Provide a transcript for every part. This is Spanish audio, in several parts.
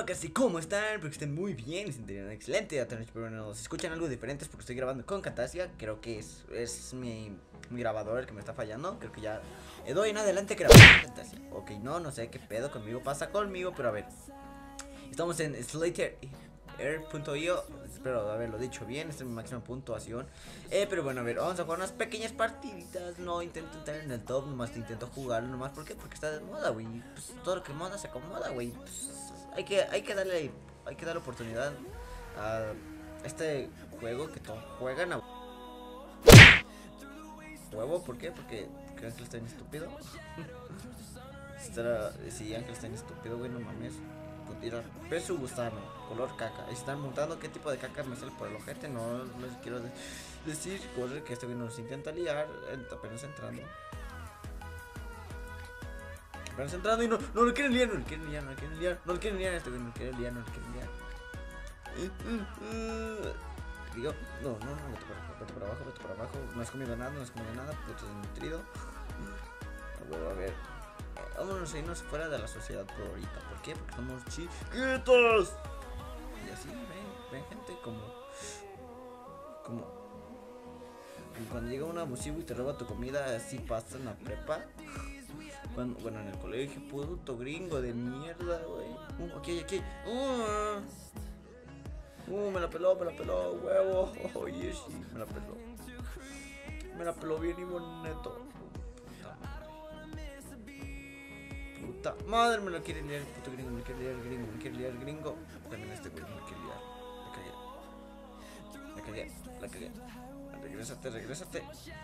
que sí, ¿cómo están? Espero que estén muy bien y se entenderán excelente. Pero bueno, si escuchan algo diferente es porque estoy grabando con Camtasia. Creo que es mi grabador el que me está fallando. Creo que ya doy en adelante grabando con Camtasia. Ok, no sé qué pedo conmigo pasa conmigo, pero a ver. Estamos en Slater.io. Espero haberlo dicho bien. Esta es mi máxima puntuación. Pero bueno, a ver, vamos a jugar unas pequeñas partiditas. No intento entrar en el top, nomás intento jugarlo. Nomás, ¿por qué? Porque está de moda, güey. Pues todo lo que moda se acomoda, güey. Pues, hay que darle oportunidad a este juego que todos juegan a huevo. ¿Por qué? Porque Ángel está bien estúpido. Si Ángel está bien estúpido, güey, no mames. Putira, peso gusano, color caca. Están montando qué tipo de caca me sale por el ojete. No les quiero decir, corre, que este güey nos intenta liar. Apenas entrando. Apenas entrando y no lo quieren liar, no lo quieren liar, no lo quieren liar, este güey no lo quiere liar, no lo quieren liar. Digo, no, vete para abajo, no has comido nada, puto desnutrido. A ver, vámonos a irnos fuera de la sociedad por ahorita. ¿Por qué? Porque somos chiquitos. Y así, ven gente, como cuando llega un abusivo y te roba tu comida, así pasa en la prepa. Bueno, en el colegio, puto gringo de mierda, güey. Aquí. Me la peló, huevo. Oye, sí, me la peló bien y bonito. Puta madre, me lo quiere liar el puto gringo, me quiere liar el gringo. También este güey me quiere liar. La cagué. Regrésate.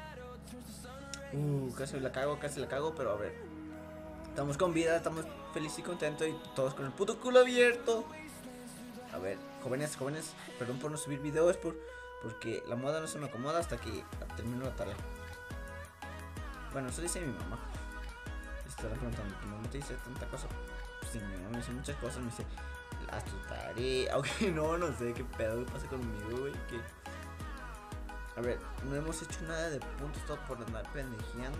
Casi la cago, pero a ver. Estamos con vida, estamos felices y contentos y todos con el puto culo abierto. A ver, jóvenes, perdón por no subir videos, porque la moda no se me acomoda hasta que termino la tarea. Bueno, eso dice mi mamá. Estaba preguntando, ¿tu mamá te dice tanta cosa? Pues sí, mi mamá me dice muchas cosas, me dice, haz tu tarea. Aunque no sé qué pedo pasa conmigo, güey. Que... A ver, no hemos hecho nada de puntos, todo por andar pendejeando.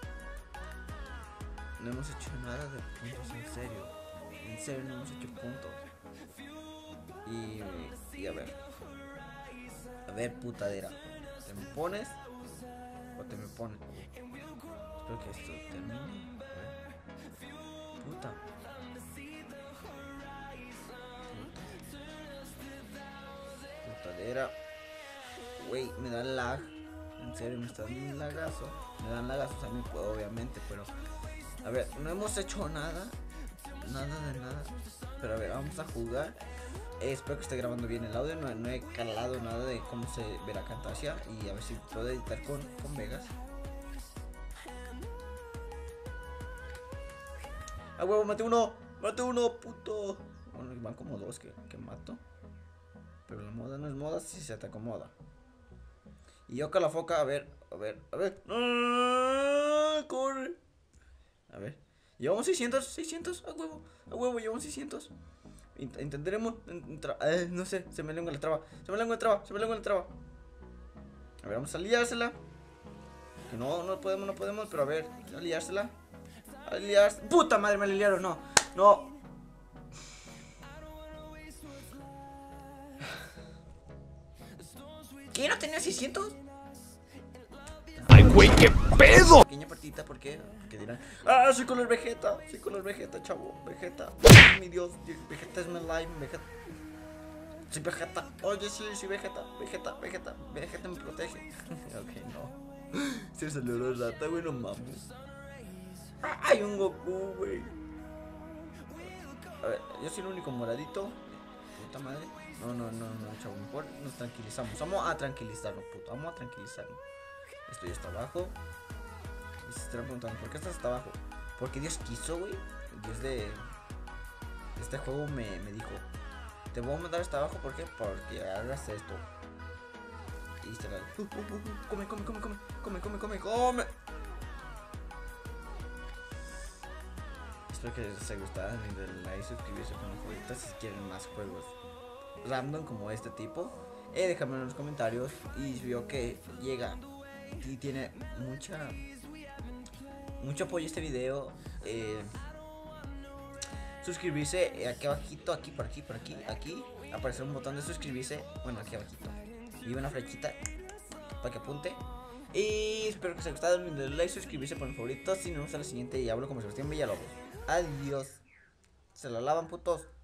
No hemos hecho nada de puntos, en serio no hemos hecho puntos. Y a ver, putadera, ¿te me pones o te me pones? Espero que esto termine. A ver. Putadera. Güey, me dan lag. En serio, me está dando un lagazo. Me dan lagazos a mí, pues, obviamente, pero... A ver, no hemos hecho nada. Nada de nada. Pero a ver, vamos a jugar. Espero que esté grabando bien el audio. No he calado nada de cómo se ve la Camtasia. Y a ver si puedo editar con Vegas. ¡Ah, huevo! ¡Mate uno, puto! Bueno, van como dos que mato. Pero la moda no es moda si se te acomoda. Y yo con la foca, a ver. ¡Ah, corre! A ver. Llevamos 600, a huevo, llevamos 600. Intentaremos no sé, se me lengua la traba. A ver, vamos a liársela. Que no podemos, pero a ver, a liársela. ¡Puta madre, me liaron! No. ¿Qué? ¿No tenía 600? ¡Ay, güey, qué pedo! Pequeña partita, ¿por qué? Porque dirán, soy color Vegeta, chavo, Vegeta. Mi Dios, Vegeta es mi life, Vegeta. Soy Vegeta, oye, sí, soy Vegeta me protege. Ok, no. Se salió la rata, güey, no mames. Hay un Goku, güey. A ver, yo soy el único moradito. Puta madre. No, chavo, mejor nos tranquilizamos. Vamos a tranquilizarnos, puto, Esto ya está abajo. Y se estarán preguntando, ¿por qué estás hasta abajo? Porque Dios quiso, güey. El Dios de este juego me dijo, te voy a mandar hasta abajo, ¿por qué? Porque hagas esto. Y se la... Come. Espero que les haya gustado. Denle like, suscribirse con los favoritos si quieren más juegos random como este tipo. Déjame en los comentarios. Y veo que llega y tiene mucho apoyo este video. suscribirse aquí abajito, aquí, por aquí, aquí. Aparecerá un botón de suscribirse. Bueno, aquí abajito. Y una flechita para que apunte. Y espero que os haya gustado. Denle like, suscribirse, poner favoritos. Si no, nos vemos a la siguiente y hablo como Sebastián Villalobos. Adiós. Se la lavan, putos.